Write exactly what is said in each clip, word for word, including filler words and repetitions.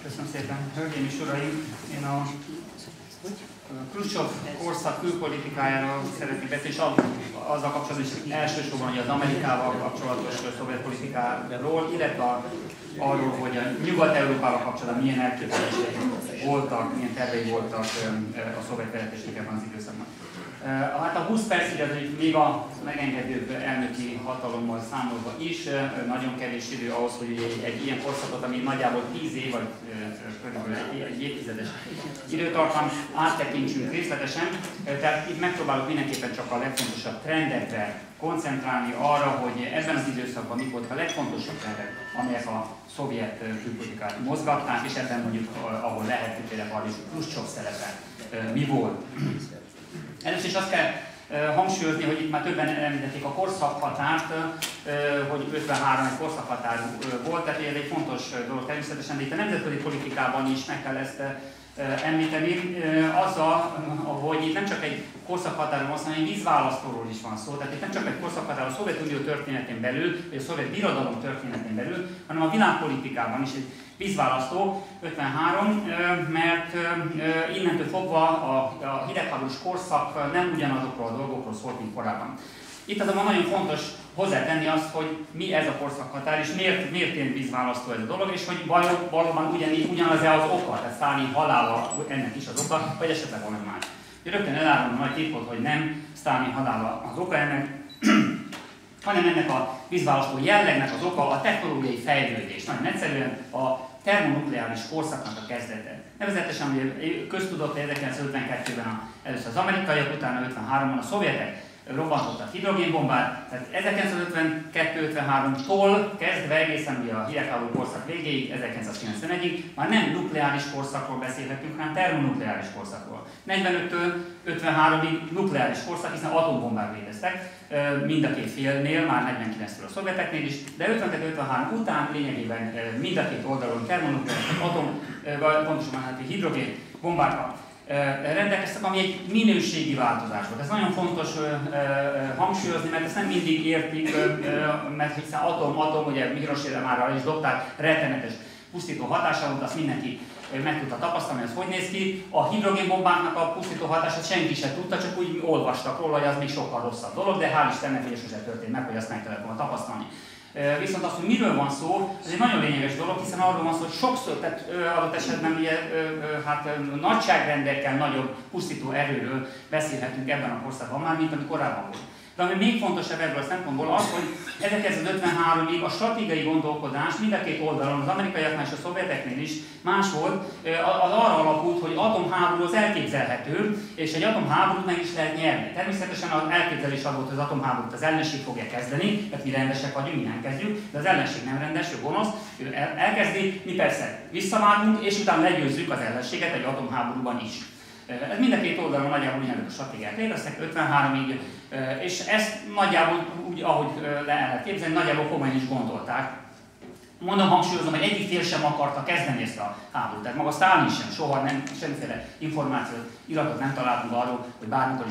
Köszönöm szépen. Hölgyeim és uraim, én a Hruscsov korszak külpolitikájáról szeretnék beszélni, és azzal kapcsolatban is elsősorban hogy az Amerikával kapcsolatos szovjet politikáról, illetve arról, hogy a Nyugat-Európával kapcsolatban milyen elképzelések voltak, milyen tervei voltak a szovjet vezetésnek ebben az időszakban. Hát a húsz perc, illetve még a megengedőbb elnöki hatalommal számolva is nagyon kevés idő ahhoz, hogy egy, egy ilyen korszakot, ami nagyjából tíz év, vagy körülbelül egy, egy évtizedes időtartam, áttekintsünk részletesen. Tehát itt megpróbálok mindenképpen csak a legfontosabb trendekre koncentrálni arra, hogy ebben az időszakban mik voltak a legfontosabb trendek, amelyek a szovjet külpolitikát mozgatták, és ebben mondjuk, ahol lehet, például a Hruscsov szerepe mi volt. Először is azt kell uh, hangsúlyozni, hogy itt már többen említették a korszakhatárt, uh, hogy ötvenhárom egy korszakhatár uh, volt, tehát ez egy fontos uh, dolog természetesen, de itt a nemzetközi politikában is meg kell ezt uh, említeni. Uh, azzal, uh, hogy itt nem csak egy korszakhatáról van szó, hanem egy vízválasztóról is van szó. Tehát itt nem csak egy korszakhatár a Szovjetunió történetén belül, vagy a szovjet birodalom történetén belül, hanem a világpolitikában is egy vízválasztó, ötvenhárom, mert innentől fogva a hidegháborús korszak nem ugyanazokról a dolgokról szólt, mint korábban. Itt azonban nagyon fontos hozzátenni azt, hogy mi ez a korszakhatár, és miért, miért ilyen vízválasztó ez a dolog, és hogy valóban ugyanígy, ugyanaz-e az oka, tehát Sztálin halála ennek is az oka, vagy esetleg valami más. Rögtön elárulom a nagy titkot, hogy nem Sztálin halála az oka ennek, hanem ennek a vízválasztó jellegnek az oka a technológiai fejlődés. Nagyon egyszerűen a termonukleáris korszaknak a kezdete. Nevezetesen, hogy köztudott, hogy ezerkilencszázötvenkettőben először az amerikaiak, utána ötvenháromban a szovjetek robbantottak hidrogénbombát, tehát ezerkilencszázötvenkettő ötvenháromtól kezdve egészen ugye a hidegháború korszak végéig, ezerkilencszázkilencvenegyig már nem nukleáris korszakról beszélhetünk, hanem termonukleáris korszakról. negyvenöttől ötvenháromig nukleáris korszak, hiszen atombombák léteztek, mind a két félnél, már negyvenkilenctől a szovjeteknél is, de ötvenkettő ötvenhárom után lényegében mind a két oldalon termonukleáris atom, vagy pontosabban hát hidrogénbombákkal rendelkeztek, ami egy minőségi változás volt. Ez nagyon fontos ö, ö, hangsúlyozni, mert ezt nem mindig értik, ö, ö, mert hiszen atom-atom, ugye Hiroshima-ra is dobták, rettenetes pusztító hatása volt, azt mindenki meg tudta tapasztalni, hogy ez hogy néz ki. A hidrogénbombáknak a pusztító hatását senki sem tudta, csak úgy olvastak róla, hogy az még sokkal rosszabb dolog, de hál' Istennek, hogy sosem történt meg, hogy azt meg kellett volna tapasztalni. Viszont az, hogy miről van szó, ez egy nagyon lényeges dolog, hiszen arról van szó, hogy sokszor, tehát adott esetben ugye, hát nagyságrendekkel nagyobb pusztító erőről beszélhetünk ebben a korszakban már, mint ami korábban volt. De ami még fontosabb ebből a szempontból az, hogy ezerkilencszázötvenháromig a stratégiai gondolkodás mind a két oldalon, az amerikaiaknál és a szovjeteknél is más volt, az arra alapult, hogy atomháború az elképzelhető, és egy atomháborút meg is lehet nyerni. Természetesen az elképzelés az volt, hogy az atomháborút az ellenség fogja kezdeni, tehát mi rendesek vagyunk, mi nem kezdjük, de az ellenség nem rendes, ő gonosz, ő elkezdi, mi persze visszavágunk, és utána legyőzzük az ellenséget egy atomháborúban is. Ez mind a két oldalon nagyjából ugyanazok a stratégiák léteztek, ötvenháromig, és ezt nagyjából úgy, ahogy le lehet képzelni, nagyjából komolyan is gondolták. Mondom, hangsúlyozom, hogy egyik fél sem akarta kezdeni ezt a háborút. Tehát maga Sztálin sem, soha nem, semmiféle információt, iratot nem találtunk arról, hogy bármikor is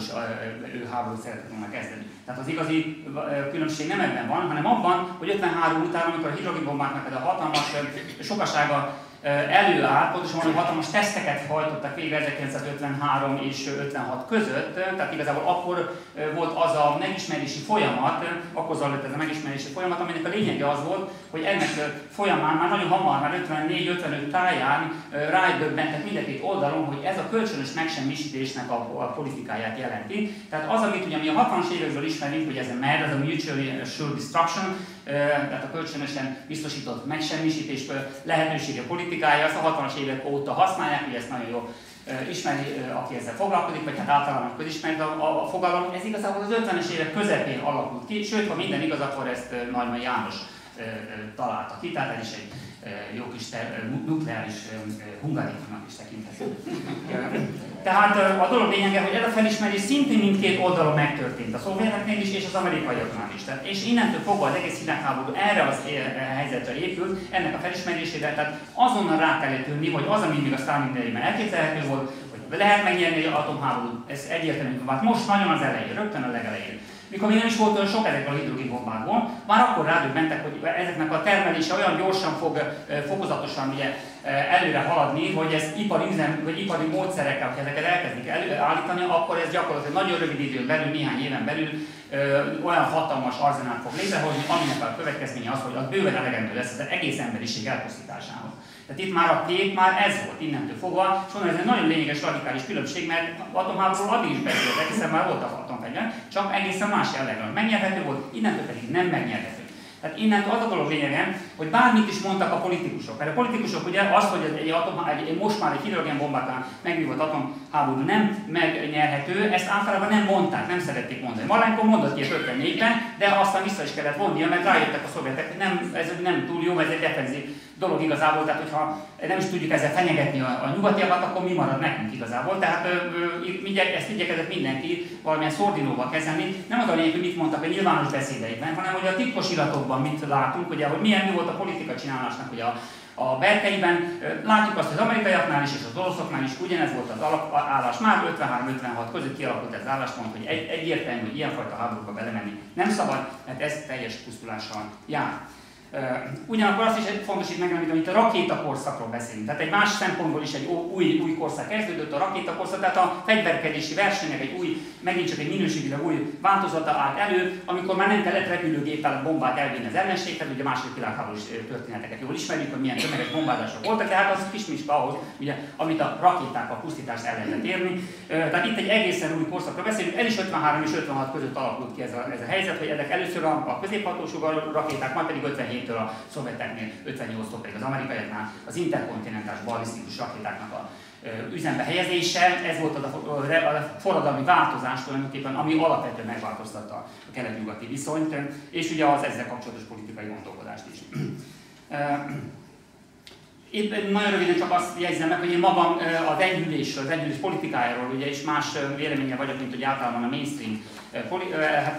ő háborút szeretett volna kezdeni. Tehát az igazi különbség nem ebben van, hanem abban, hogy ötvenhárom után, amikor a hidrogénbombáknak a hatalmas sokasága előállt, pontosan hogy hatalmas teszteket hajtottak végre ezerkilencszázötvenhárom és ötvenhat között, tehát igazából akkor volt az a megismerési folyamat, akkor zajlott ez a megismerési folyamat, aminek a lényege az volt, hogy ennek folyamán már nagyon hamar, már ötvennégy ötvenöt táján rájdöbbentek mindkét oldalon, hogy ez a kölcsönös megsemmisítésnek a, a politikáját jelenti. Tehát az, amit ugye mi a hatvanas évekből ismerünk, hogy ez a M E D, ez a Mutually Assured Destruction, tehát a kölcsönösen biztosított megsemmisítés lehetősége politikája, azt a hatvanas évek óta használják, ugye ezt nagyon jól ismeri, aki ezzel foglalkozik, vagy hát általában közismert a, a fogalom. Ez igazából az ötvenes évek közepén alakult ki, sőt, ha minden igaz, akkor ezt Neumann János találta ki, tehát ez is egy jó kis nukleáris hungarétumnak is tekinthető. Tehát a dolog lényege, hogy ez a felismerés szintén mindkét oldalon megtörtént, a szovjeteknél is és az amerikaiaknál is. Tehát, és innentől fogva az egész hidegháború erre az helyzetre épült, ennek a felismerésére, tehát azonnal rá kellett jönni, hogy az, ami még a Sztálin idejében elképzelhető volt, hogy lehet megnyerni egy atomháborút, ez egyértelmű vált. Most nagyon az elején, rögtön a legelején. mikor még nem is volt olyan sok ezekből a hidrogénbombákból, már akkor rádöbbentek, hogy ezeknek a termelése olyan gyorsan fog fokozatosan ugye, előre haladni, hogy ez ipari, üzem, vagy ipari módszerekkel, ha ezeket elkezdik előállítani, akkor ez gyakorlatilag nagyon rövid időn belül, néhány éven belül ö, olyan hatalmas arzenát fog létrehozni, aminek a következménye az, hogy az bőven elegendő lesz az egész emberiség elpusztításához. Tehát itt már a kép már ez volt innentől fogva, és onnan ez egy nagyon lényeges radikális különbség, mert atomháborúról addig is beszéltek, hiszen már voltak atomfegyverek, csak egészen más jellegről megnyerhető volt, innentől pedig nem megnyerhető. Tehát innentől az a dolog lényege, hogy bármit is mondtak a politikusok. Mert a politikusok ugye az, hogy egy atom, egy, most már egy hidrogénbombátán megvívott atomháború nem megnyerhető, ezt általában nem mondták, nem szerették mondani. Malenko mondott ilyet ötvennégyben, de aztán vissza is kellett vonnia, mert rájöttek a szovjetek, hogy nem, ez nem túl jó, ez egy defenzív dolog igazából, tehát hogyha nem is tudjuk ezzel fenyegetni a, a nyugatiakat, akkor mi marad nekünk igazából. Tehát ö, ö, ezt igyekezett mindenki valamilyen szordinóval kezelni. Nem az a lényeg, hogy mit mondtak a nyilvános beszédeikben, hanem hogy a titkos iratokban mit látunk, ugye, hogy milyen mi volt a politika csinálásnak ugye a, a berkeiben. Látjuk azt, hogy az amerikaiaknál is és az oroszoknál is ugyanez volt az állás. Már ötvenhárom ötvenhat között kialakult ez az álláspont, hogy egy, egyértelmű, hogy ilyenfajta háborúba belemenni nem szabad, mert ez teljes pusztulással jár. Ugyanakkor azt is fontos itt megemlíteni, hogy itt a rakétakorszakról beszélünk. Tehát egy más szempontból is egy új, új korszak kezdődött, a rakétakorszak, tehát a fegyverkedési versenynek egy új, megint csak egy minőségileg új változata állt elő, amikor már nem kellett repülőgéppel a bombát elvinni az ellenséghez, ugye a második világháborús történeteket jól ismerjük, hogy milyen tömeges bombázások voltak, de hát az kismiska ahhoz, ugye, amit a rakétákkal pusztítást el lehetett érni. Tehát itt egy egészen új korszakról beszélünk, ez is ötvenhárom és ötvenhat között alakult ki ez a, ez a helyzet, hogy ezek először a, a középhatósugárú rakéták, majd pedig ötvenhéttől a szovjeteknél, ötvennyolctól pedig az amerikaiaknál az interkontinentális ballisztikus rakétáknak a üzembe helyezése. Ez volt az a, a forradalmi változás tulajdonképpen, ami alapvetően megváltoztatta a kelet-nyugati viszonyt, és ugye az ezzel kapcsolatos politikai gondolkodást is. Itt nagyon röviden csak azt jegyzem meg, hogy én magam az enyhülésről, az enyhülés politikájáról ugye is más véleménye vagyok, mint hogy általában a mainstream hát,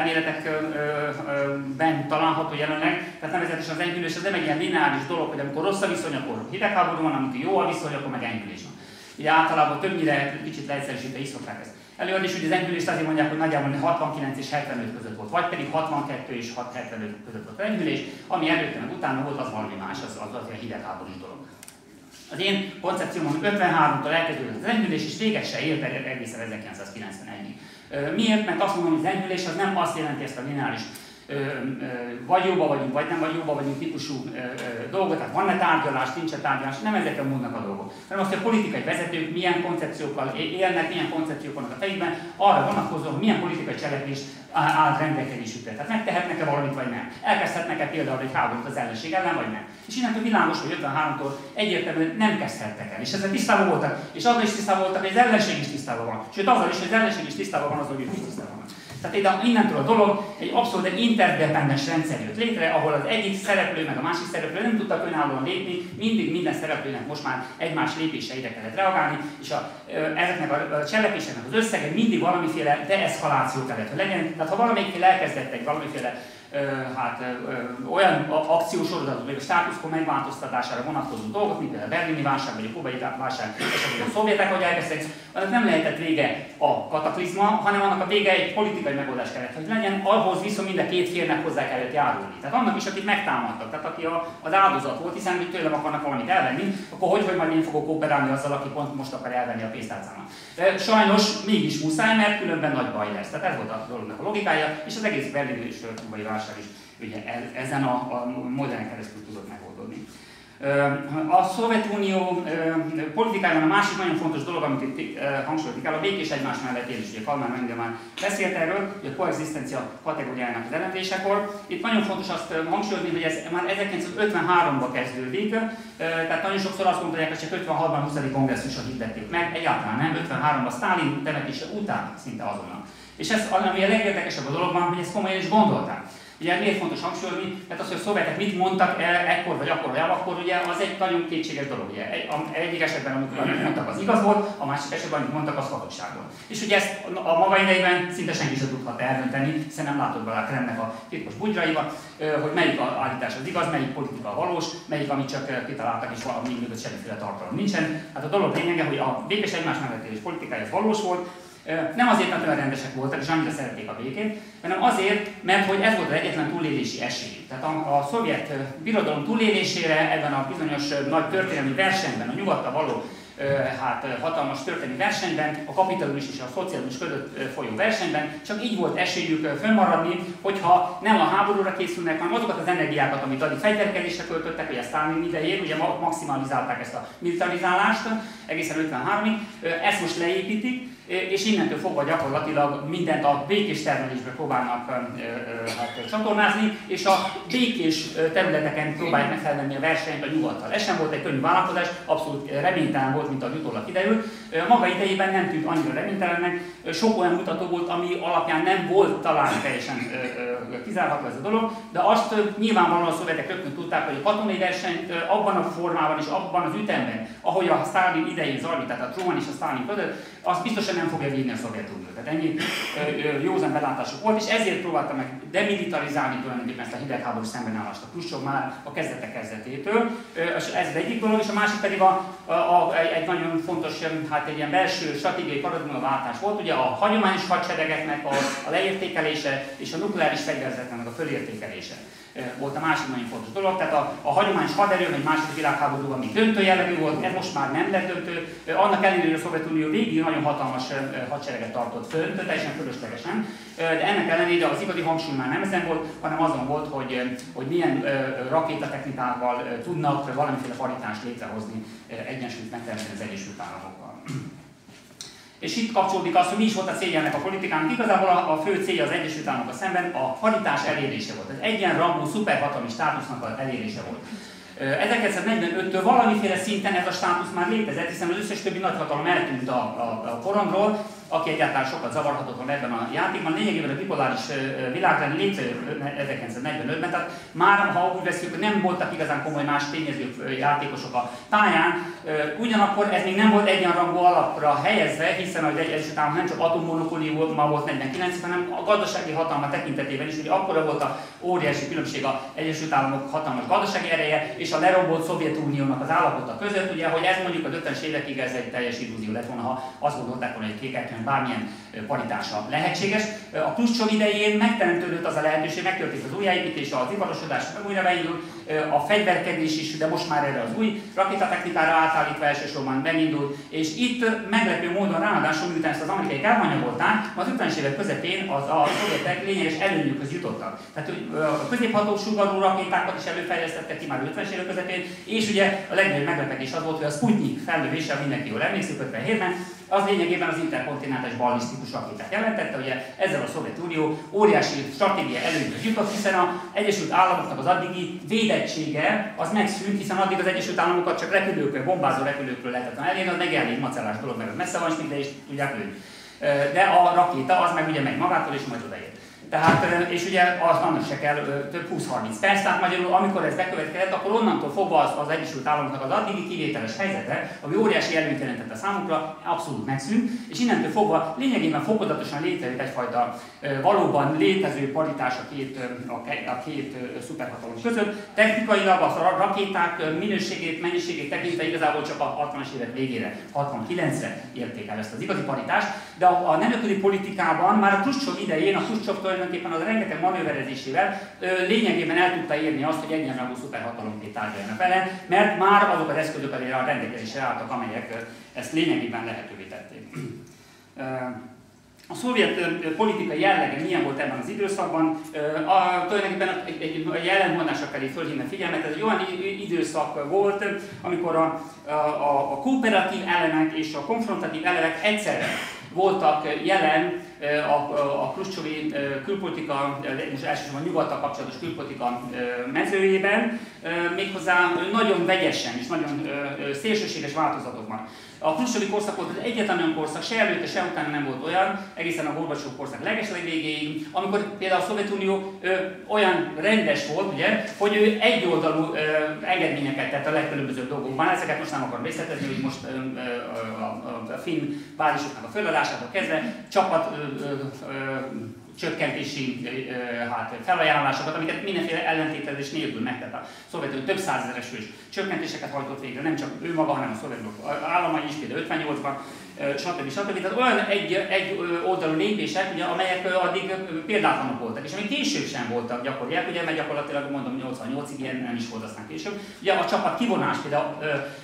elméletekben található jelenleg. Tehát nevezetesen az enyhülés az nem egy ilyen lineáris dolog, hogy amikor rossz a viszony, akkor hidegháború van, amikor jó a viszony, akkor meg enyhülés van. Ugye általában többnyire kicsit leegyszerűsítve is szokták ezt előadni, és ugye az enyhülést azért mondják, hogy nagyjából hatvankilenc és hetvenöt között volt, vagy pedig hatvankettő és hetvenöt között volt az enyhülés, ami előtte meg utána volt, az valami más, az az, az ilyen hidegháborús dolog. Az én koncepciómon ötvenháromtól elkezdődött az enyhülés, és végig se ért egészen ezerkilencszázkilencvenegyig. Miért? Mert azt mondom, hogy az enyhülés az nem azt jelenti ezt a lineáris vagy jóba vagyunk, vagy nem vagy jóba vagyunk típusú dolgot, tehát van-e tárgyalás, nincs-e tárgyalás, nem ezeken múlnak a dolgok. Hanem azt, hogy a politikai vezetők milyen koncepciókkal élnek, milyen koncepciók vannak a fejükben, arra vonatkozóan, milyen politikai cselekvés áll rendelkezésükre. Tehát megtehetnek-e valamit, vagy nem. Elkezdhetnek-e például egy háborút az ellenség ellen, vagy nem. És innentől világos, hogy ötvenháromtól egyértelműen nem kezdhettek el. És ezzel tisztában voltak. És azzal is tisztában voltak, hogy az ellenség is tisztában van. Sőt, azzal is, hogy az ellenség is tisztában van, azzal, hogy ők is tisztában van. Tehát innentől a dolog egy abszolút interdependens rendszer jött létre, ahol az egyik szereplő meg a másik szereplő nem tudtak önállóan lépni, mindig minden szereplőnek most már egymás lépéseire kellett reagálni, és a, ezeknek a, a cselekvéseknek az összege mindig valamiféle deeszkaláció kellett, hogy legyen. Tehát ha valamelyikféle elkezdett egy valamiféle hát olyan akciósorozatot, vagy a status quo megváltoztatására vonatkozó dolgok, mint például a berlini válság, vagy a kubai válság, és a szovjetek, ahogy elkezdtek, annak nem lehetett vége a kataklizma, hanem annak a vége egy politikai megoldás kellett, hogy legyen, ahhoz viszont mind a két félnek hozzá kellett járulni. Tehát annak is, akit megtámadtak, tehát aki a, az áldozat volt, hiszen hogy tőlem akarnak valamit elvenni, akkor hogy, hogy majd én fogok kooperálni azzal, aki pont most akar elvenni a pénztárcámat. De sajnos mégis muszáj, mert különben nagy baj lesz. Tehát ez volt a dolognak a logikája, és az egész berlini és kubai válság is ugye ezen a, a modellen keresztül tudott megoldódni. A Szovjetunió politikájában a másik nagyon fontos dolog, amit itt hangsúlyozni kell, a békés egymás mellett élés. Ugye Kalmár Engel már beszélt erről, hogy a koexisztencia kategóriájának az elemzésekor. Itt nagyon fontos azt hangsúlyozni, hogy ez már ezerkilencszázötvenháromban kezdődik, tehát nagyon sokszor azt mondják, hogy csak ötvenhatban a huszadik kongresszuson hirdették meg, egyáltalán nem, ötvenháromban Sztálin temetése után szinte azonnal. És ez, ami a legérdekesebb a dologban, hogy ezt komolyan is gondolták. Ugye miért fontos hangsúlyozni? Mert az, hogy a szovjetek mit mondtak ekkor vagy akkor vagy akkor, ugye az egy nagyon kétséges dolog. Ugye. Egy, egyik esetben, amikor mondtak, az igaz volt, a másik esetben, amit mondtak, az hazugság volt. És ugye ezt a maga idejében szinte senki sem tudhat eldönteni, hiszen nem látott bele a Kremlnek a titkos bugyraiba, hogy melyik az állítás az igaz, melyik politika a valós, melyik, amit csak kitaláltak, és valami mögött semmiféle tartalom nincsen. Hát a dolog lényege, hogy a békés egymás mellett élés politikája valós volt, Nem azért, mert olyan rendesek voltak, és annyira szerették a békét, hanem azért, mert hogy ez volt az egyetlen túlélési esély. Tehát a, a szovjet birodalom túlélésére ebben a bizonyos nagy történelmi versenyben, a nyugattal való hát hatalmas történelmi versenyben, a kapitalizmus és a szocializmus között folyó versenyben, csak így volt esélyük fönnmaradni, hogyha nem a háborúra készülnek, hanem azokat az energiákat, amit addig fegyverkezésre költöttek, ugye Sztálin idején, ugye maximalizálták ezt a militarizálást egészen ötvenháromig, ezt most leépítik, és innentől fogva gyakorlatilag mindent a békés termelésbe próbálnak hát, csatornázni, és a békés területeken próbálják meg felvenni a versenyt a nyugattal. Ez sem volt egy könnyű vállalkozás, abszolút reménytelen volt, mint a utólag kiderült. Maga idejében nem tűnt annyira reménytelennek, sok olyan mutató volt, ami alapján nem volt talán teljesen kizárható ez a dolog, de azt nyilvánvalóan a szovjetek rögtön tudták, hogy a katonai versenyt abban a formában és abban az ütemben, ahogy a Sztálin idején zajlott, tehát a Truman és a Sztálin között, azt biztosan nem fogja vinni a Szovjetunió. Tehát ennyi józan belátások volt, és ezért próbálta meg demilitarizálni tulajdonképpen ezt a hidegháborús szembenállást a Hruscsov már a kezdetek kezdetétől. Ez az egyik dolog, és a másik pedig a, a, a, egy nagyon fontos, hát egy ilyen belső stratégiai paradigmaváltás volt, ugye a hagyományos hadseregeknek a, a leértékelése és a nukleáris fegyverzetnek a fölértékelése volt a másik nagyon fontos dolog. Tehát a, a hagyományos haderő, egy második világháborúban még döntő jellegű volt, ez most már nem lett döntő. Annak ellenére, hogy a Szovjetunió végig nagyon hatalmas hadsereget tartott föl, teljesen fölöslegesen, de ennek ellenére az igazi hangsúly már nem ezen volt, hanem azon volt, hogy, hogy milyen rakétatechnikával tudnak valamiféle paritást létrehozni, egyensúlyt megteremteni az Egyesült Államokkal. És itt kapcsolódik az, hogy mi is volt a célja ennek a politikának. Igazából a, a fő célja az Egyesült Államokkal szemben a paritás elérése volt. Az egyenrangú szuperhatalmi státusznak az elérése volt. ezerkilencszáznegyvenöttől valamiféle szinten ez a státusz már létezett, hiszen az összes többi nagyhatalom eltűnt a, a, a porondról, aki egyáltalán sokat zavarhatott volna ebben a játékban. Lényegében a bipoláris világrend létrejött ezerkilencszáznegyvenötben, tehát már, ha úgy veszünk, nem voltak igazán komoly más tényező játékosok a pályán, ugyanakkor ez még nem volt egyenrangú alapra helyezve, hiszen az Egyesült Államok nem csak atommonopóliuma volt negyvenkilencben, hanem a gazdasági hatalma tekintetében is, ugye akkora volt a óriási különbség az Egyesült Államok hatalmas gazdasági ereje és a lerombolt Szovjetuniónak az állapota között, ugye, hogy ez mondjuk az ötvenes évekig ez egy teljes illúzió lett volna, ha azt gondolták volna, hogy kékeknek bármilyen paritása lehetséges. A Hruscsov idején megteremtődött az a lehetőség, megtörtént az újjáépítés, az iparosodás meg újra beindult, a fegyverkedés is, de most már erre az új rakétatechnikára átállítva elsősorban megindult, és itt meglepő módon ráadásul, miután ezt az amerikaiak elhanyagolták, az ötvenes évek közepén az a szovjetek lényeges előnyökhöz jutottak. Tehát a középhatósugarú rakétákat is előfejlesztettek ki már ötvenes évek közepén, és ugye a legnagyobb meglepetés az volt, hogy a Sputnik felnövése, mindenki jól emlékszik, ötvenhétben, az lényegében az interkontinentális ballisztikus rakétát jelentette, ugye ezzel a Szovjetunió óriási stratégiai előnyhöz jutott, hiszen az Egyesült Államoknak az addigi védettsége az megszűnt, hiszen addig az Egyesült Államokat csak repülőkről, bombázó repülőkről lehetett elérni, az meg elég macellás dolog, mert messze van, de is tudják lőni. De a rakéta az meg ugye megy magától és majd odaér. Tehát, és ugye az, annak se kell több húsz-harminc perc, tehát magyarul amikor ez bekövetkezett, akkor onnantól fogva az, az Egyesült Államoknak az addigi kivételes helyzete, ami óriási előnyt jelentett a számukra, abszolút megszűnt, és innentől fogva lényegében fokozatosan létrejött egyfajta valóban létező paritás a két, a két szuperhatalom között. Technikailag a rakéták minőségét, mennyiségét tekintve igazából csak a hatvanas évek végére, hatvankilencre érték el ezt az igazi paritást, de a, a nemzetközi politikában már a Hruscsov idején, a Hruscsov tulajdonképpen az rengeteg manőverezésével lényegében el tudta érni azt, hogy egyenrangú szuperhatalomként tárgyaljanak vele, mert már azok az eszközök azért a rendelkezésre álltak, amelyek ezt lényegében lehetővé tették. A szovjet politikai jellege milyen volt ebben az időszakban? A, tulajdonképpen egy, egy jelentmondásra felé fölhívna figyelmet, ez egy olyan időszak volt, amikor a, a, a kooperatív elemek és a konfrontatív elemek egyszerre voltak jelen a, a, a Hruscsovi külpolitika, most elsősorban nyugattal kapcsolatos külpolitika mezőjében, méghozzá nagyon vegyesen és nagyon szélsőséges változatokban. A Hruscsovi korszak volt az egyetlen olyan korszak, se előtte, se utána nem volt olyan, egészen a Gorbacsov korszak legesleg végéig, amikor például a Szovjetunió ö, olyan rendes volt, ugye, hogy ő egyoldalú ö, engedményeket tett a legkülönbözőbb dolgokban. Ezeket most nem akarom részletezni, hogy most ö, ö, a, a, a finn bázisoknak a föladásától kezdve csapat ö, ö, ö, csökkentési hát, felajánlásokat, amiket mindenféle ellentételezés nélkül megtett. A Szovjetunió több százezeres fős csökkentéseket hajtott végre, nem csak ő maga, hanem a szovjet államai is, például ötvennyolcban, stb. stb. Tehát olyan egy, egy oldalú lépések, ugye, amelyek addig példátlanok voltak, és amik később sem voltak gyakoriak, ugye, mert gyakorlatilag mondom nyolcvannyolcig ilyen nem is volt aztán később. Ugye a csapat kivonás, például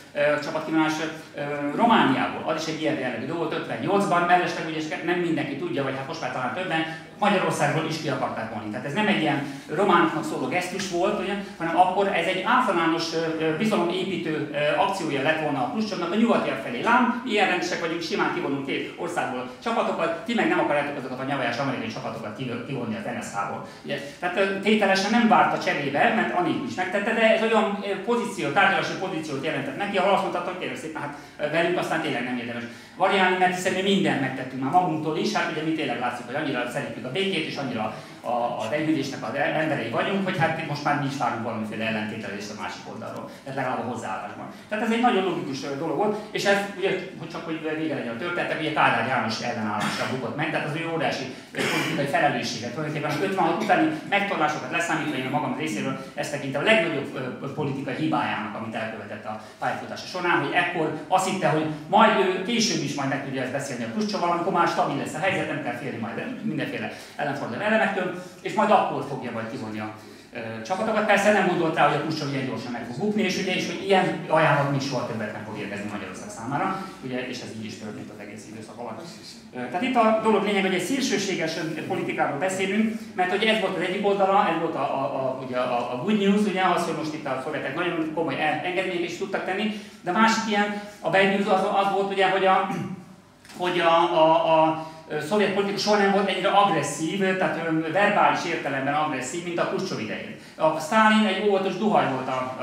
a csapat kivonás Romániából, az is egy ilyen jellegű dolog volt ötvennyolcban, mellesleg ugye nem mindenki tudja, vagy hát most már talán többen, Magyarországról is ki akarták vonni. Tehát ez nem egy ilyen románoknak szóló gesztus volt, ugye, hanem akkor ez egy általános bizalomépítő akciója lett volna a Hruscsovnak a nyugatiak felé. Lám, ilyen rendesek vagyunk, simán kivonunk két országból csapatokat, ti meg nem akarjátok azokat a nyavajás amerikai csapatokat kivonni az en es há-ból. Tehát tételesen nem várta cserébe, mert Anik is megtette, de ez olyan pozíció, tárgyalási pozíciót jelentett neki, ahol azt mondta, hogy kérlek szépen, hát velünk aztán tényleg nem érdemes variálni, mert hiszen mi mindent megtettünk már magunktól is, hát ugye mi tényleg látszik, hogy annyira szeretjük a békét, és annyira a, az enyhülésnek az emberei vagyunk, hogy hát most már mi is várunk valamiféle ellentételést a másik oldalról, tehát legalább a hozzáállásban. Tehát ez egy nagyon logikus dolog volt, és ez ugye, hogy csak hogy vége legyen a történetek, ugye Kádár János ellenállásra bukott meg, tehát az ő óriási politikai felelősséget, tulajdonképpen az ötvenhat utáni megtorlásokat leszámítva, én a magam részéről ezt tekintem a legnagyobb politikai hibájának, amit elkövetett a pályafutása során, hogy ekkor azt hitte, hogy majd ő később is majd meg tudja ezt beszélni a Hruscsovval, amikor már stabil lesz a helyzet, nem kell félni majd mindenféle ellenforduló elemektől, és majd akkor fogja majd kivonni a e, csapatokat. Persze nem gondolt rá, hogy a Hruscsov ilyen gyorsan meg fog bukni, és ugye és hogy ilyen ajánlat még soha többet nem fog érkezni Magyarország számára, ugye, és ez így is történt az egész időszak alatt. E, tehát itt a dolog lényeg, hogy egy szélsőséges politikáról beszélünk, mert hogy ez volt az egyik oldala, ez volt a, a, a, ugye a, a good news, ugye az, hogy most itt a szovjetek nagyon komoly engedményeket is tudtak tenni, de a másik ilyen, a bad news az, az volt ugye, hogy a, hogy a, a, a szovjet politika soha nem volt ennyire agresszív, tehát verbális értelemben agresszív, mint a Hruscsov idején. A Sztálin egy óvatos duhaj volt a, a,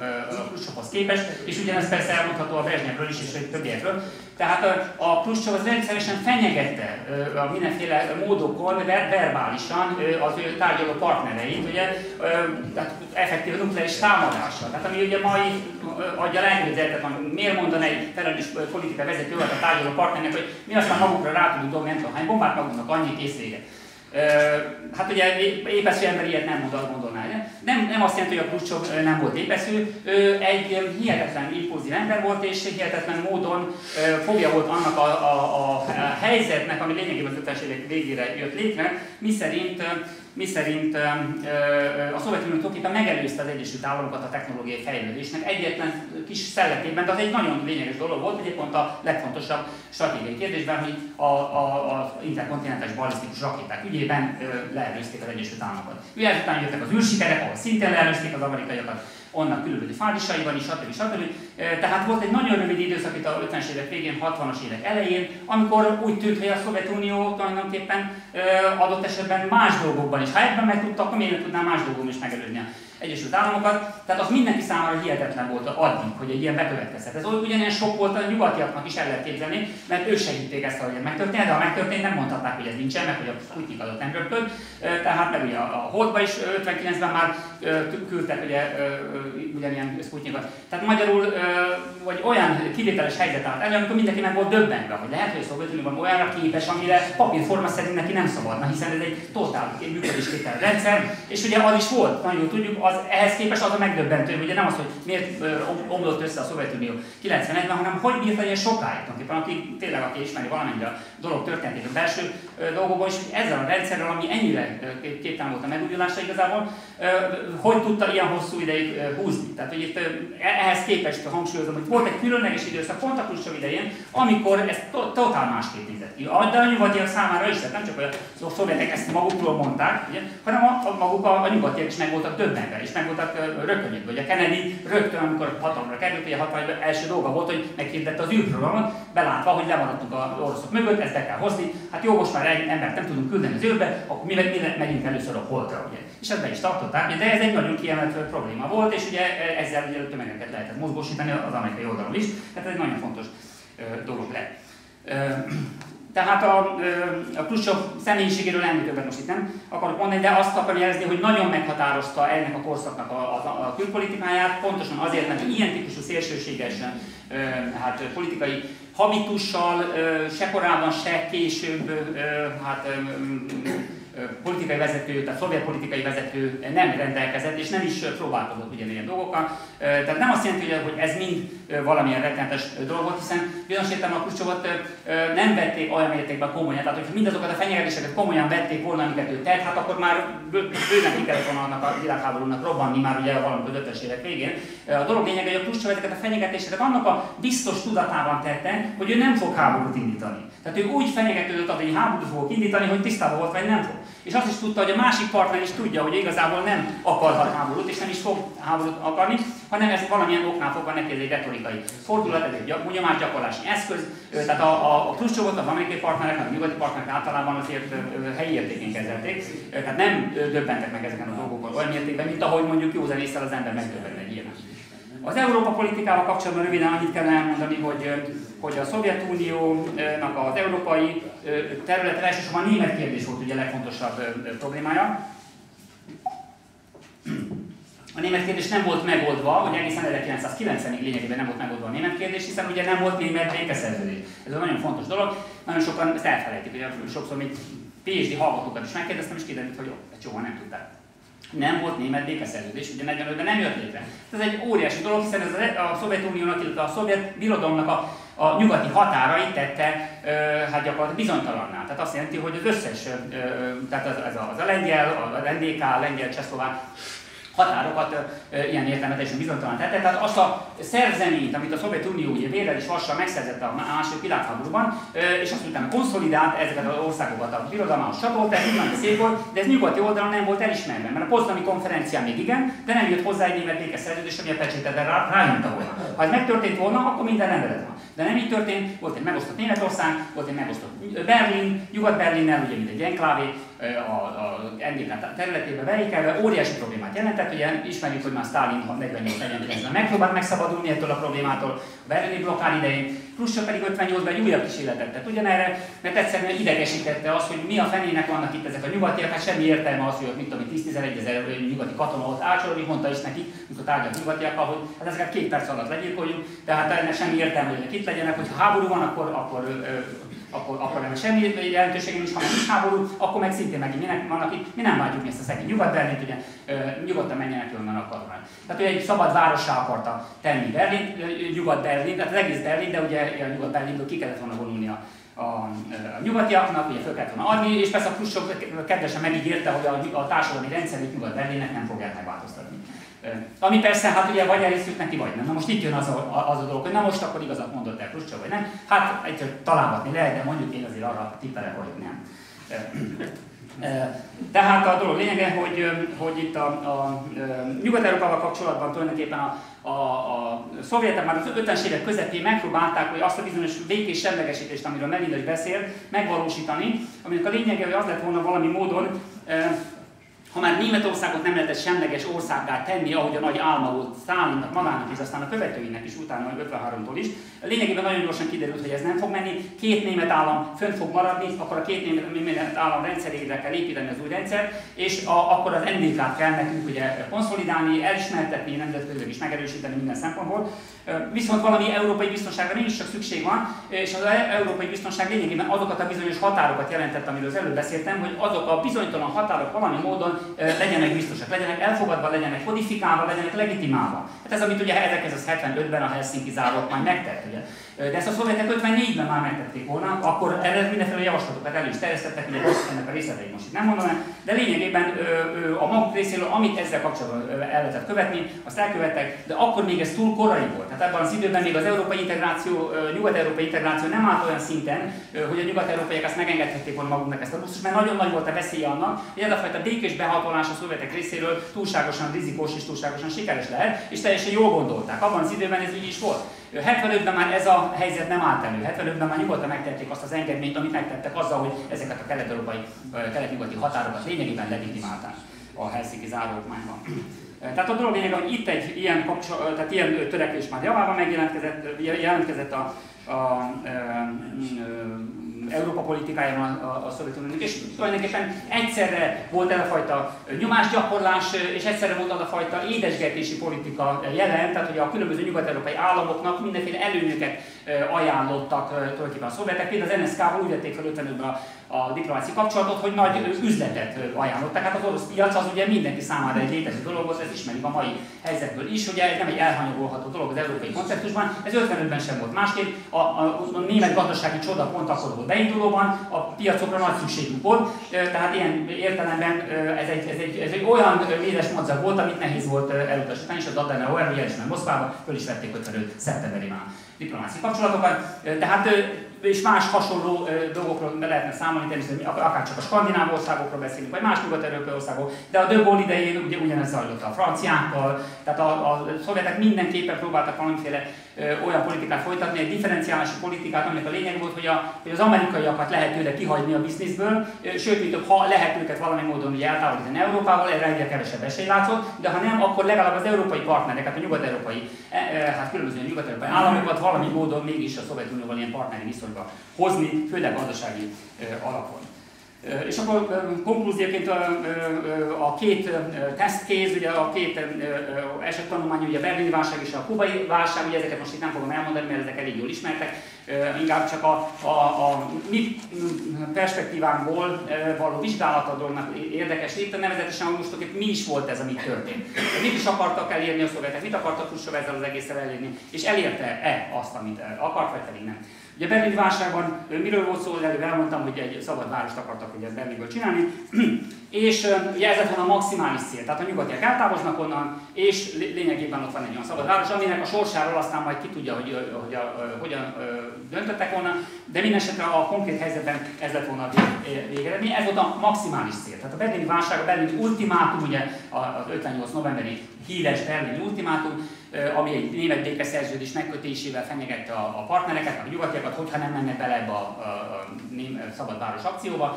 a Hruscsovhoz képest, és ugyanez persze elmondható a Brezsnyevről is, és a többiekről. Tehát a, a Hruscsov az rendszeresen fenyegette a mindenféle módokon, verbálisan az ő tárgyaló partnereit, ugye, tehát effektív nukleáris támadással. Tehát ami ugye mai adja lehetőséget, miért mondaná egy felelős politikai vezető a tárgyaló partnernek, hogy mi aztán magukra rá tudunk dobni, nem tudom hány bombát magunknak, annyi kész vége. Hát ugye épeszű ember ilyet nem mond, azt gondolná. Nem, nem azt jelenti, hogy a Hruscsov nem volt épeszű, ő egy hihetetlen impulzív ember volt, és hihetetlen módon fogja volt annak a, a, a helyzetnek, ami lényegében az ötvenes évek végére jött létre, miszerint miszerint a Szovjetunió tulajdonképpen megelőzte az Egyesült Államokat a technológiai fejlődésnek egyetlen kis szelletében, de az egy nagyon lényeges dolog volt, hogy pont a legfontosabb stratégiai kérdésben, hogy a, a, a interkontinentális ballisztikus rakéták ügyében leelőzték az Egyesült Államokat. Ugye ezután jöttek az űrsikerek, ahol szintén leelőzték az amerikaiakat, onnan különböző fázisaiban is, stb. stb. Tehát volt egy nagyon rövid időszak itt a ötvenes évek végén, hatvanas évek elején, amikor úgy tűnt, hogy a Szovjetunió tulajdonképpen adott esetben más dolgokban is. Ha ebben meg tudtak, akkor miért tudná más dolgokban is megelőzni az Egyesült Államokat. Tehát az mindenki számára hihetetlen volt addig, hogy egy ilyen bekövetkezhet. Ez ugyanilyen sok volt a nyugatiaknak is el lehet képzelni, mert ők segíték ezt, hogy megtörtént, de ha megtörtént, nem mondhatták, hogy ez nincsen, meg hogy a Sputnik adott nem röpköd. Tehát meg ugye a Holdba is ötvenkilencben már küldtek ugye ugyanilyen Sputnikot. Tehát magyarul vagy olyan kivételes helyzet állt elő, amikor mindenki meg volt döbbenve, hogy lehet, hogy a Szovjetunióban olyanra képes, amire papírforma szerint neki nem szabadna, hiszen ez egy totál működésképtelen rendszer, és ugye az is volt, nagyon tudjuk, az, ehhez képest az a megdöbbentő, ugye nem az, hogy miért omlott össze a Szovjetunió kilencvenegyben, hanem hogy bírt ilyen sokáig, tulajdonképpen, aki tényleg, aki ismeri valamennyire a dolog történetét, a belső dolgokból, és ezzel a rendszerrel, ami ennyire képtelen volt a megújulásra igazából, hogy tudta ilyen hosszú ideig húzni. Tehát, hogy itt ehhez képest hangsúlyozom, hogy volt egy különleges időszak, pont a Hruscsov idején, amikor ez to totál másképp nézett ki. De a nyugatiak számára is, tehát nem csak a szovjetek ezt magukról mondták, ugye, hanem a, a maguk a, a nyugatiak is meg voltak döbbenve, és meg voltak rökönyödve. Ugye Kennedy rögtön, amikor hatalomra került, ugye a hatvanegyben első dolga volt, hogy meghirdette az űrprogramot, belátva, hogy lemaradtunk az oroszok mögött, ezt be kell hozni. Hát jó, most már egy embert nem tudunk küldeni az űrbe, akkor mi, mi megyünk először a Holdra, ugye. És ezt be is tartották, de ez egy nagyon kiemelt probléma volt, és ugye ezzel ugye tömegeket lehetett mozgósítani az amerikai oldalon is, tehát ez egy nagyon fontos ö, dolog lett. Ö, tehát a, a Hruscsov személyiségéről ennél többet most itt nem akarok mondani, de azt akarom jelezni, hogy nagyon meghatározta ennek a korszaknak a, a, a külpolitikáját, pontosan azért, mert ilyen típusú szélsőséges ö, hát, politikai habitussal, ö, se korábban, se később, ö, hát, ö, politikai vezető, tehát szovjet politikai vezető nem rendelkezett, és nem is próbálkozott ugyanilyen dolgokkal. Tehát nem azt jelenti, hogy ez mind valamilyen rettenetes dolog volt, hiszen bizonyos értelemben a Hruscsovot nem vették olyan mértékben komolyan. Tehát, hogyha mindazokat a fenyegetéseket komolyan vették volna, amiket ő tett, hát akkor már bőven ki kellett volna annak a világháborúnak robbanni már ugye valamikor ötvenes évek végén. A dolog lényege, hogy a Hruscsov ezeket a fenyegetéseket annak a biztos tudatában tette, hogy ő nem fog háborút indítani. Tehát ő úgy fenyegetődött, hogy háborút fogok indítani, hogy tisztában volt, vagy nem fog. És azt is tudta, hogy a másik partner is tudja, hogy igazából nem akarhat háborút, és nem is fog háborút akarni, hanem ez valamilyen oknál fogva neki ez egy retorikai fordulat, ez egy nyomásgyakorlási eszköz. Tehát a, a, a Hruscsovot az amerikai partnerek, a nyugati partnerek általában azért helyi értékén kezelték. Tehát nem döbbentek meg ezeken a dolgokon olyan mértékben, mint ahogy mondjuk józanésszel az ember megdöbbent egy ilyen. Az Európa politikával kapcsolatban röviden annyit kell elmondani, hogy, hogy a Szovjetuniónak az európai területen elsősorban a német kérdés volt ugye a legfontosabb problémája. A német kérdés nem volt megoldva, ugye egészen ezerkilencszázkilencvenig lényegében nem volt megoldva a német kérdés, hiszen ugye nem volt német békeszerződés. Ez egy nagyon fontos dolog, nagyon sokan ezt elfelejtik, ugye sokszor még PhD hallgatókat is megkérdeztem, és kiderült, hogy jó, ezt soha nem tudták. Nem volt német békeszerződés, ugye negyvenötben nem jött létre. Ez egy óriási dolog, hiszen ez a Szovjetuniónak, illetve a szovjet birodalomnak a, a nyugati határait tette ö, hát gyakorlatilag bizonytalanná. Tehát azt jelenti, hogy az összes, ö, tehát az, az, a, az a lengyel, a en dé ká, a lengyel, csehszlovák határokat e, ilyen értelemben teljesen bizonytalan tette. Tehát azt a szerzeményt, amit a Szovjetunió ugye vérrel és vassal megszerzett a második világháborúban, e, és azt utána konszolidált ezeket az országokat a birodalmához csatolta, ez nagyon szép volt, de ez nyugati oldalon nem volt elismerve, mert a Potsdami konferencián még igen, de nem jött hozzá egy német békeszerződés, ami a pecsétet rá, rájönte volna. Ha ez megtörtént volna, akkor minden rendben lett volna. De nem így történt, volt egy megosztott Németország, volt egy megosztott Berlin, Nyugat-Berlinnel, ugye mint egy enklávé, a, a en dé ká területébe beékelve, óriási problémát jelentett, ugye ismerjük, hogy már Sztálin negyvennyolc-negyvenkilencben megpróbált megszabadulni ettől a problémától a berlini blokkád idején, Hruscsov pedig ötvennyolcban egy újabb kísérletet tett ugyanerre, mert egyszerűen idegesítette az, hogy mi a fenének vannak itt ezek a nyugatiak, hát semmi értelme az, hogy ott mit tudom, tíz-tizenegy ezer nyugati katona ott ácsorolni, mondta is neki, mikor tárgyalt nyugatiakkal, hogy hát ezeket két perc alatt legyilkoljuk, tehát ennek semmi értelme, hogy ezek itt legyenek, hogyha háború van, akkor, akkor akkor, akkor ennek semmi jelentősége nincs, ha nem is háború, akkor meg szintén megint minek vannak itt, mi nem vágyjuk ezt a szegény Nyugat-Berlint, ugye nyugodtan menjenek onnan akarnak. Tehát ő egy szabad várossá akarta tenni Berlin, Nyugat-Berlin, tehát az egész Berlin, de ugye a Nyugat-Berlinből ki kellett volna vonulni a, a, a nyugatiaknak, ugye föl kellett volna adni, és persze a Hruscsov kedvesen megígérte, hogy a, a társadalmi rendszerét Nyugat-Berlinnek nem fogják megváltoztatni. Ami persze, hát ugye vagy elhiszük neki, vagy nem. Na most itt jön az a, az a dolog, hogy na most akkor igazat mondott el Hruscsov, vagy nem. Hát egyszer találgatni lehet, de mondjuk én azért arra tippelek, hogy nem. Tehát a dolog lényege, hogy, hogy itt a, a Nyugat-Európával kapcsolatban tulajdonképpen a, a, a szovjetek már az ötvenes évek közepén megpróbálták, hogy azt a bizonyos békés semlegesítést, amiről Melinda is beszélt, megvalósítani, aminek a lényege, hogy az lett volna valami módon, ha már Németországot nem lehetett semleges országgá tenni, ahogy a nagy álma volt Sztálinnak magának és aztán a követőinek is utána, ötvenháromtól is, lényegében nagyon gyorsan kiderült, hogy ez nem fog menni, két német állam fönn fog maradni, akkor a két német, német állam rendszerére kell építeni az új rendszert, és a, akkor az en dé ká-t kell nekünk ugye konszolidálni, elismertetni, nemzetközileg is megerősíteni minden szempontból. Viszont valami európai biztonságra nincs csak szükség van, és az európai biztonság lényegében azokat a bizonyos határokat jelentett, amiről az előbb beszéltem, hogy azok a bizonytalan határok valami módon legyenek biztosak, legyenek elfogadva, legyenek kodifikálva, legyenek legitimálva. Hát ez, amit ugye ezerkilencszázhetvenötben a Helsinki zárók már megtett, ugye. De ezt a szovjetek ötvennégyben már megtették volna, akkor erre mindenféle javaslatokat elő is terjesztettek, ugye ennek a részleteit most itt nem mondom el, de lényegében a maguk részéről, amit ezzel kapcsolatban el lehetett követni, azt elkövettek, de akkor még ez túl korai volt. Tehát ebben az időben még az európai integráció, nyugat-európai integráció nem állt olyan szinten, hogy a nyugat-európaiak ezt megengedhették volna maguknak ezt a busztus, mert nagyon nagy volt a veszélye annak, hogy ez a fajta békés behatolás a szovjetek részéről túlságosan rizikós és túlságosan sikeres lehet, és teljesen jól gondolták. Abban az időben ez így is volt. hetvenötben már ez a helyzet nem állt elő. hetvenötben már nyugodtan megtették azt az engedményt, amit megtettek azzal, hogy ezeket a kelet-európai, kelet-nyugati határokat lényegében legitimálták a Helsinki záróokmányban. Tehát a dolog lényeg, hogy itt egy ilyen, kapcsol, tehát ilyen törekvés már javában megjelentkezett jelentkezett a, a, a, a Európa politikájában a, a, a Szovjetuniónak, és tulajdonképpen egyszerre volt ez a fajta nyomásgyakorlás, és egyszerre volt az a fajta édesgetési politika jelen, tehát hogy a különböző nyugat-európai államoknak mindenféle előnyöket ajánlottak tulajdonképpen a szovjetek. Például az en es ká-val úgy vették fel ötvenötben a, a diplomáciai kapcsolatot, hogy nagy üzletet ajánlottak. Hát az orosz piac az ugye mindenki számára egy létező dolog volt, ez ismerjük a mai helyzetből is, ugye ez nem egy elhanyagolható dolog az európai konceptusban, ez ötvenötben sem volt másképp, a, a, a német gazdasági csoda pont akkor volt beindulóban, a piacokra nagy szükségük volt, tehát ilyen értelemben ez egy, ez egy, ez egy olyan éles madzag volt, amit nehéz volt elutasítani, és az Adenauer, ugye is meg Moszkvába, föl is vették ötvenöt szeptemberében diplomáciai kapcsolatokat, tehát és más hasonló dolgokról lehetne számolni, természetesen akár csak a skandináv országokról beszélünk, vagy más nyugat-európai országok, de a De Gaulle idején ugye ugyanez zajlott a franciákkal, tehát a, a szovjetek mindenképpen próbáltak valamiféle ö, olyan politikát folytatni, egy differenciálási politikát, aminek a lényeg volt, hogy, a, hogy az amerikaiakat lehetőleg kihagyni a bizniszből, sőt, mint ha lehet őket valami módon ugye eltávolítani Európával, erre egyre kevesebb esély látszott, de ha nem, akkor legalább az európai partnereket, a nyugat-európai, hát különböző nyugat-európai államokat valami módon mégis a Szovjetunióval ilyen partneri viszonyba hozni, főleg gazdasági alapon. És akkor konklúzióként a, a két tesztkéz, ugye a két esettanulmány, ugye a berlini válság és a kubai válság, ugye ezeket most itt nem fogom elmondani, mert ezek elég jól ismertek, inkább csak a, a, a mi perspektívánkból való vizsgálata dolognak érdekes itt, nevezetesen, hogy most mi is volt ez, ami történt. Mit is akartak elérni a szovjetek, mit akartak Hruscsov ezzel az egésszel elérni, és elérte-e azt, amit akart, vagy pedig nem. Ugye a berlini válságban miről volt szó, előbb elmondtam, hogy egy szabad várost akartak ugye Berlinből csinálni, és ugye ez lett volna a maximális cél, tehát a nyugatiak eltávoznak onnan, és lényegében ott van egy olyan szabad város, aminek a sorsáról aztán majd ki tudja, hogy, hogy, hogy a, hogyan döntöttek volna, de minden esetre a konkrét helyzetben ez lett volna a végeredmény, ez volt a maximális cél. Tehát a berlini válság, a berlini ultimátum, ugye az ötvennyolc novemberi híres berlini ultimátum, ami egy német békeszerződés megkötésével fenyegette a, a partnereket, a nyugatiakat, hogyha nem mennek bele ebbe a, a, a szabadváros akcióba.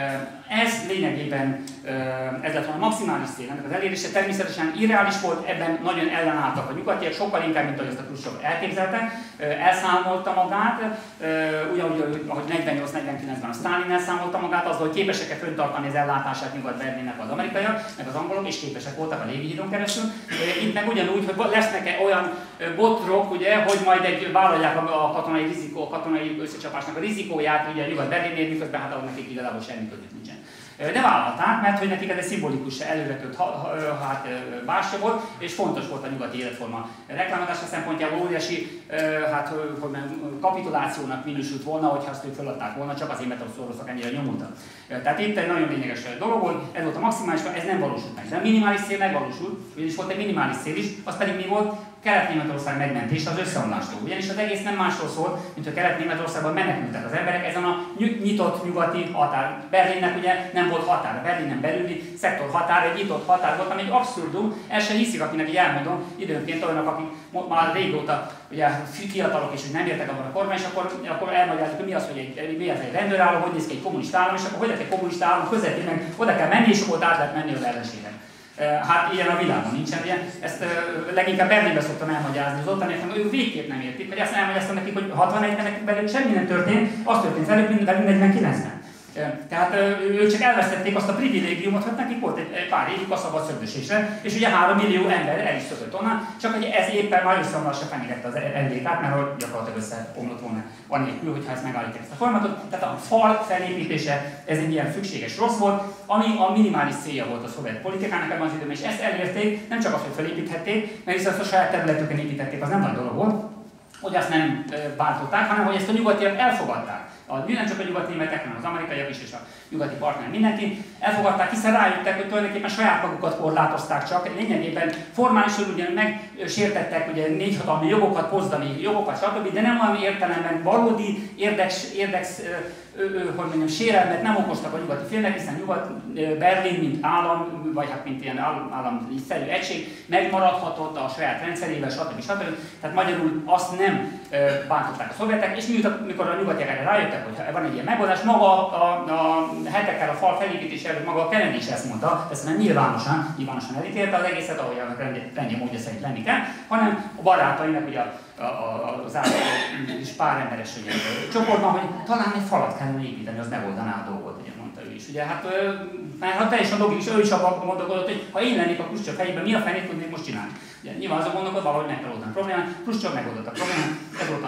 Ez lényegében ez lett volna a maximális cél, ennek az elérése természetesen irreális volt, ebben nagyon ellenálltak a nyugatiak, sokkal inkább, mint ahogy ezt a Hruscsov elképzelte. Elszámolta magát, ugyanúgy, ahogy negyvennyolc negyvenkilencben a Sztálin elszámolta magát, azzal, hogy képesek-e föntartani az ellátását Nyugat-Berlinnek az amerikaiak, meg az angolok, és képesek voltak a Lévi hídon keresztül. Itt meg ugyanúgy, hogy lesznek-e olyan botrok, ugye, hogy majd egy vállalják a katonai rizikó, a katonai összecsapásnak a rizikóját, ugye Nyugat-Berlinnél, miközben hát ahol nekik igazából semmi között nincsen. De vállalták, mert hogy nekik ez egy szimbolikus előretört hát, bástya volt, és fontos volt a nyugati életforma reklámozása szempontjából, óriási hát, hogy kapitulációnak minősült volna, hogyha azt ők feladták volna, csak azért, mert az oroszok ennyire nyomultak. Tehát itt egy nagyon lényeges dolog volt, ez volt a maximális, ez nem valósult meg. De a minimális cél megvalósult, ugyanis volt egy minimális cél is, az pedig mi volt? Kelet-Németország megmentése az összeomlástól. Ugyanis az egész nem másról szól, mint hogy Kelet-Németországban menekültek az emberek ezen a nyitott nyugati határ. Berlinnek ugye nem volt határ, Berlinen belüli szektor határ, egy nyitott határ volt, ami egy abszurdum, el sem hiszik, akinek így elmondom, időnként olyanok, akik már régóta ugye, fiatalok és hogy nem értek abban a kormány, és akkor, akkor elmagyarázzuk, hogy mi az, hogy egy, mi az egy rendőrállam, hogy néz ki egy kommunista állam, és akkor hogy lehet egy kommunista állam közvetén meg oda kell menni, és akkor ott át lehet menni az ellenségen. Hát ilyen a világon nincsen, ugye? Ezt uh, leginkább Berlinben szoktam elmagyarázni az ottaniaknak, ők végképp nem értik, hogy azt elmagyaráztam nekik, hogy hatvanegyben belül semmi nem történt, az történt velük, mint velünk negyvenkilencben. Tehát ők csak elvesztették azt a privilégiumot, hogy nekik volt egy pár évük a szabad szögdösésre, és ugye három millió ember el is szökött onnan, csak hogy ez éppen már összeomlásra fenyegette az en dé ká-t, mert gyakorlatilag összeomlott volna anélkül, hogyha ezt megállítják ezt a folyamatot. Tehát a fal felépítése, ez egy ilyen szükséges rossz volt, ami a minimális célja volt a szovjet politikának ebben az időben, és ezt elérték, nem csak azt, hogy felépíthették, mert hiszen azt a saját területüken építették, az nem nagy dolog volt, hogy azt nem bántották, hanem hogy ezt a nyugatiak elfogadták. A, nem csak a nyugati németek, hanem az amerikaiak is és a nyugati partner mindenki elfogadták, hiszen rájöttek, hogy tulajdonképpen saját magukat korlátozták csak, lényegében formálisan ugyan megsértettek ugye négyhatalmi jogokat, pozdani jogokat, stb., de nem olyan értelemben valódi érdeks, érdeks Ö, ö, hogy mondjam, sérelmet nem okoztak a nyugati félnek, hiszen Nyugat-Berlin, mint állam, vagy hát mint ilyen államszerű egység, megmaradhatott a saját rendszerével, stb. stb. Tehát magyarul azt nem ö, bántották a szovjetek, és miután, mikor a nyugatiak erre rájöttek, hogy van egy ilyen megoldás, maga a, a hetekkel a fal felépítés előtt maga a Kennedy is ezt mondta, ezt nem nyilvánosan, nyilvánosan elítélte az egészet, ahogy a rendje módja szerint lenni kell, hanem a barátainak, ugye a A, a, az által is pár emberes ugye, csoportban, hogy talán egy falat kellene építeni, az megoldaná a dolgot, ugye mondta ő is. Ugye, hát, mert hát teljesen logikus, ő is abban gondolkodott, hogy ha én lennék a Hruscsov fejében, mi a fenét tudnék most csinálni. Ugye, nyilván az a gondolkod, valahogy meg kell oldani a problémát, Hruscsov megoldott a problémát, ez volt a,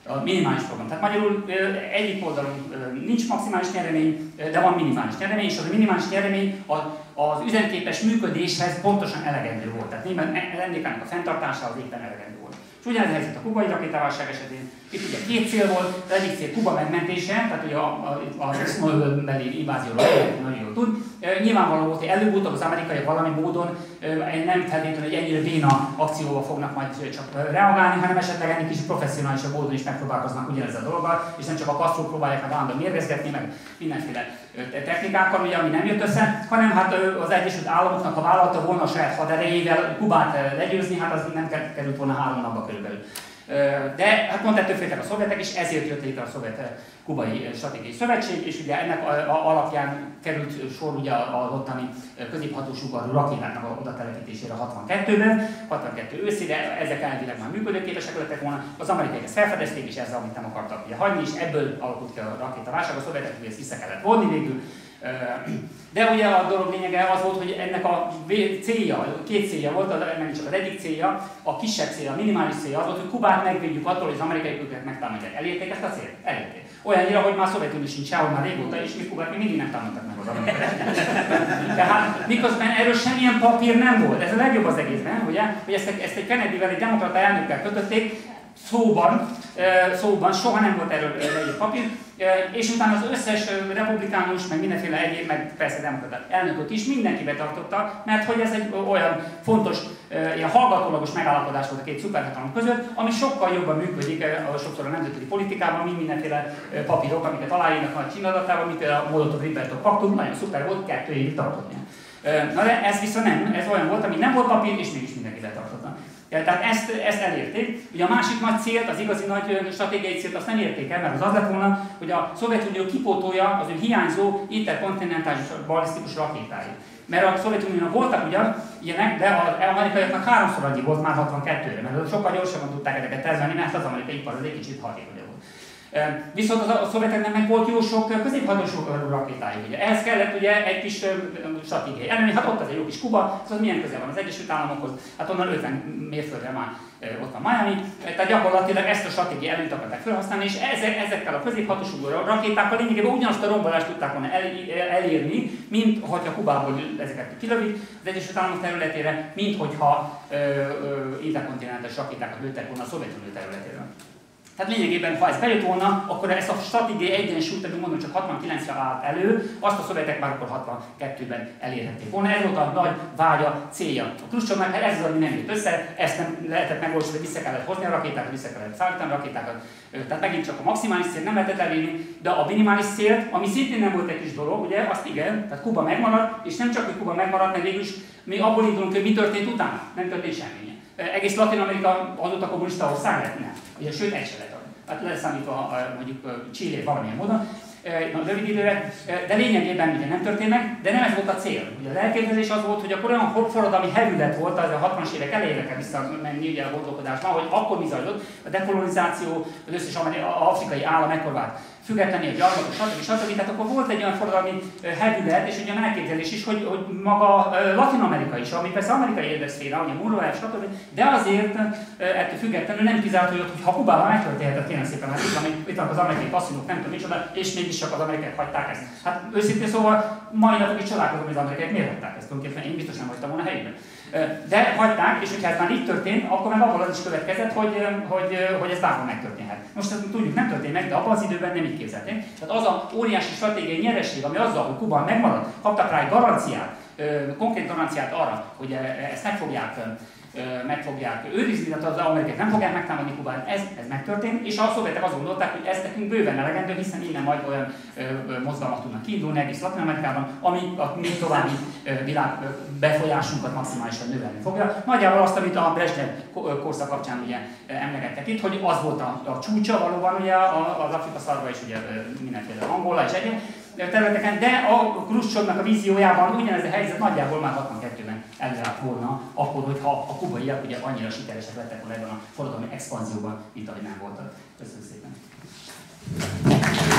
a minimális program. Tehát magyarul egyik oldalon nincs maximális nyeremény, de van minimális nyeremény, és az a minimális nyeremény az üzemképes működéshez pontosan elegendő volt. Tehát német en dé ká-nak a fenntartásához éppen elegendő volt. És ugyanez a helyzet a kubai rakétaválság esetén. Itt ugye két cél volt, az egyik cél Kuba megmentése, tehát ugye az eszmolbeli invázióról nagyon jól tud. Nyilvánvaló volt, hogy előbb-utóbb az amerikaiak valami módon nem feltétlenül, hogy ennyire béna akcióval fognak majd csak reagálni, hanem esetleg ennél kicsit professzionálisabb módon is megpróbálkoznak ugyanezzel a dologgal, és nem csak a Castro próbálják meg állandóan mérgezgetni, meg mindenféle technikákkal, ugye, ami nem jött össze, hanem hát az Egyesült Államoknak, ha vállalta volna a saját haderejével Kubát legyőzni, hát az nem került volna három napba körülbelül. De hát pont ettől féltek a szovjetek, és ezért jött létre a szovjet-kubai stratégiai szövetség, és ugye ennek alapján került sor ugye az ottani középhatósugarú rakétáknak a oda telepítésére hatvankettőben, hatvankettő őszére, ezek elvileg már működőképesek lettek volna, az amerikaiak ezt felfedezték, és ezzel, amit nem akartak ugye hagyni, és ebből alakult ki a rakétaválság, a szovjetek ezt vissza kellett vonni végül. De ugye a dolog lényege az volt, hogy ennek a célja, két célja volt, nem csak az egyik célja, a kisebb célja, a minimális célja az volt, hogy Kubát megvédjük attól, hogy az amerikai őket megtámadják. Elérték ezt a célt? Elérték. Olyannyira, hogy már a Szovjetunió sincs sehol már régóta, és mi Kubát még mindig nem támadtak meg az amerikaiak. Tehát miközben erről semmilyen papír nem volt. Ez a legjobb az egészben, ugye, hogy ezt, ezt egy Kennedyvel, egy demokrata elnökkel kötötték, szóban, szóban soha nem volt erről egy papír, és utána az összes republikánus, meg mindenféle egyéb, meg persze demokrata elnököt is mindenki betartotta, mert hogy ez egy olyan fontos, ilyen hallgatólagos megállapodás volt a két szuperhatalom között, ami sokkal jobban működik sokszor a nemzetközi politikában, mint mindenféle papírok, amiket aláírnak nagy csilladatával, mint a Molotov-Ribbentrop paktum, nagyon szuper volt, kettő évig tartott. Na de ez viszont nem, ez olyan volt, ami nem volt papír, és mégis mindenki betartotta. Tehát ezt, ezt elérték. Ugye a másik nagy célt, az igazi nagy stratégiai célt azt nem érték el, mert az az lett volna, hogy a Szovjetunió kipótolja az ő hiányzó interkontinentális ballisztikus rakétáit. Mert a Szovjetuniónak voltak ugyan ilyenek, de az amerikaiaknak háromszor annyi volt már hatvankettőre, mert sokkal gyorsabban tudták ezeket termelni, mert az amerikai ipar az egy kicsit hatékonyabb volt. Viszont a szovjeteknek meg volt jó sok középhatósugarú rakétájuk. Ugye. Ehhez kellett ugye egy kis stratégiai ellenőr, hát ott az egy jó kis Kuba, szóval milyen közel van az Egyesült Államokhoz, hát onnan ötven mérföldre már ott van Miami, tehát gyakorlatilag ezt a stratégiai előnyt akarták felhasználni, és ezek, ezekkel a középhatósugarú rakétákkal lényegében ugyanazt a rombolást tudták volna el, elérni, mint hogyha Kubából ezeket kilövik az Egyesült Államok területére, mint hogyha interkontinentális rakétákat lőttek volna a Szovjetunió területére. Tehát lényegében, ha ez bejött volna, akkor ezt a stratégiai egyensúlyt, amit mondom, csak hatvankilencre állt elő, azt a szovjetek már akkor hatvankettőben elérhették volna. Ez volt a nagy vágya, célja. A Kruscsovnak ez az, ami nem jött össze, ezt nem lehetett megvalósítani, vissza kellett hozni a rakétákat, vissza kellett szállítani a rakétákat. Tehát megint csak a maximális cél nem lehetett elérni, de a minimális cél, ami szintén nem volt egy kis dolog, ugye, azt igen, tehát Kuba megmaradt, és nem csak, hogy Kuba megmaradt, mert végül is mi abból indulunk, hogy mi történt utána. Nem történt semmi. Egész Latin-Amerika azóta kommunista ország lett? Nem. Ugye, sőt, egy se lett. Hát leszámítva mondjuk Chilét valamilyen módon, rövid időre, de lényegében ugye nem történnek, de nem ez volt a cél. Ugye az elképzelés az volt, hogy akkor olyan forradalmi hevület volt, az a hatvanas évek elejére kell visszamenni ugye a gondolkodásban, hogy akkor mi zajlott, a dekolonizáció, az összes afrikai állam ekkor vált függetlenül, a gyarmatok, stb. stb. Tehát akkor volt egy olyan forradalmi hevület, és ugye a elképzelés is, hogy, hogy maga Latin-Amerika is, ami persze amerikai érdekszféra, ugye Monroe, stb. De azért ettől függetlenül nem kizárt, hogy ha Kubában megtörténhetett, tényleg szépen, hát itt vannak az amerikai passzinok, nem tudom micsoda, és mégis csak az amerikaiak hagyták ezt. Hát őszintén szóval mai napig is csodálkozom, hogy az amerikaiak miért hagyták ezt, tulajdonképpen én biztos nem hagytam volna helyben. De hagyták, és hogyha ez már így történt, akkor meg abból az is következett, hogy, hogy, hogy ez bárhol megtörténhet. Most ezt tudjuk, nem történt meg, de abban az időben nem így képzelték. Tehát az a óriási stratégiai nyeresség, ami azzal, hogy Kuba megmaradt, kaptak rá egy garanciát, konkrét garanciát arra, hogy ezt meg fogják, meg fogják őrizni, tehát az amerikaiak nem fogják megtámadni Kubát, ez, ez megtörtént, és a szovjetek azt gondolták, hogy ez nekünk bőven elegendő, hiszen innen majd olyan ö, ö, mozgalmak tudnak kiindulni egész Latin-Amerikában, ami a mi további ö, világ ö, befolyásunkat maximálisan növelni fogja. Nagyjából azt, amit a Brezsnyev korszak kapcsán ugye emlegettek itt, hogy az volt a, a csúcsa valóban ugye az Afrika szarva és ugye mindenféle Angola és egyéb területeken, de a Kruscsovnak a víziójában ugyanez a helyzet nagyjából már hatvankettőben előállt volna, akkor, hogyha a kubaiak ugye annyira sikeresek lettek volna ebben a forradalmi expanzióban, mint ahogy nem voltak. Köszönöm szépen!